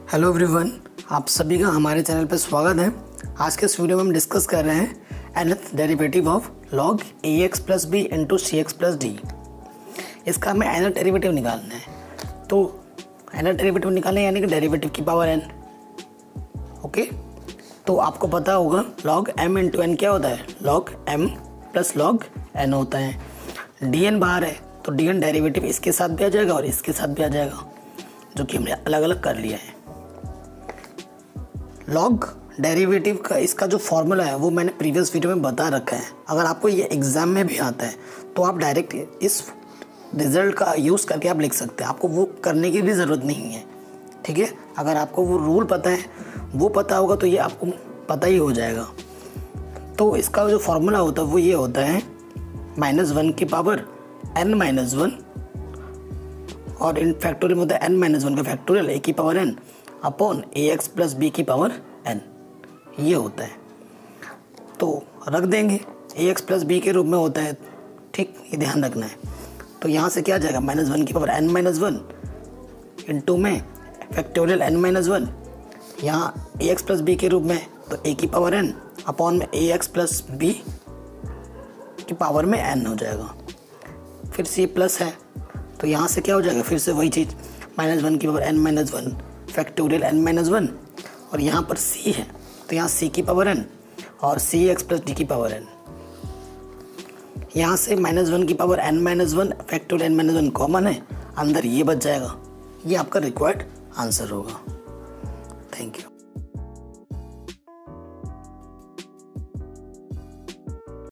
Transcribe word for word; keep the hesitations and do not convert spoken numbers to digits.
Hello everyone, आप सभी का हमारे चैनल पर स्वागत है। आज के इस वीडियो में हम डिस्कस कर रहे हैं nth derivative of log ax plus B into C X plus D. इसका हमें nth डेरिवेटिव निकालना है। तो nth डेरिवेटिव निकालना है यानी कि डेरिवेटिव की पावर n। ओके, तो आपको पता होगा log m इंटू एन क्या होता है, log m plus log n होता है। dn बाहर है तो dn डेरिवेटिव इसके साथ भी आ जाएगा और इसके साथ भी आ जाएगा, जो कि हमने अलग अलग कर लिया है। लॉग डेरिवेटिव का इसका जो फॉर्मूला है वो मैंने प्रीवियस वीडियो में बता रखा है। अगर आपको ये एग्ज़ाम में भी आता है तो आप डायरेक्ट इस रिज़ल्ट का यूज़ करके आप लिख सकते हैं, आपको वो करने की भी ज़रूरत नहीं है। ठीक है, अगर आपको वो रूल पता है, वो पता होगा तो ये आपको पता ही हो जाएगा। तो इसका जो फॉर्मूला होता है वो ये होता है माइनस वन की पावर एन माइनस वन, और इन फैक्टोरियल में होता है एन माइनस वन का फैक्टोरियल ए की power N upon A X plus B की पावर एन, ये होता है। तो रख देंगे ए एक्स प्लस बी के रूप में होता है। ठीक, ये ध्यान रखना है। तो यहाँ से क्या आ जाएगा, माइनस वन की power N minus one into में फैक्टोरियल एन माइनस वन, यहाँ ए एक्स प्लस बी के रूप में तो ए की पावर एन अपॉन में ए एक्स प्लस बी की पावर में एन हो जाएगा। फिर सी प्लस है तो यहाँ से क्या हो जाएगा, फिर से वही चीज़, माइनस वन की power N minus one factorial N minus one, और यहाँ पर सी है तो यहाँ सी की पावर एन और सी एक्स प्लस डी की पावर एन। यहाँ से माइनस वन की power N minus one factorial N minus one common है, अंदर ये बच जाएगा। ये आपका रिक्वायर्ड आंसर होगा। Thank you.